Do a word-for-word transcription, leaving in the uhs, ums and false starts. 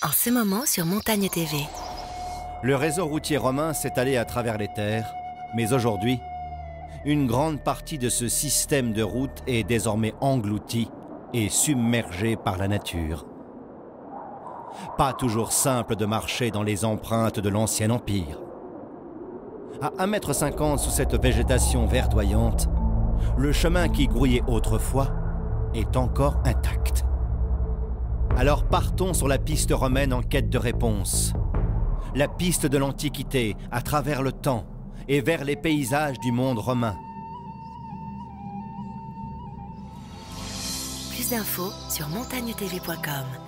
En ce moment sur Montagne T V. Le réseau routier romain s'est allé à travers les terres, mais aujourd'hui, une grande partie de ce système de route est désormais engloutie et submergée par la nature. Pas toujours simple de marcher dans les empreintes de l'ancien empire. À un mètre cinquante sous cette végétation verdoyante, le chemin qui grouillait autrefois est encore intact. Alors partons sur la piste romaine en quête de réponses. La piste de l'Antiquité à travers le temps et vers les paysages du monde romain. Plus d'infos sur montagne t v point com.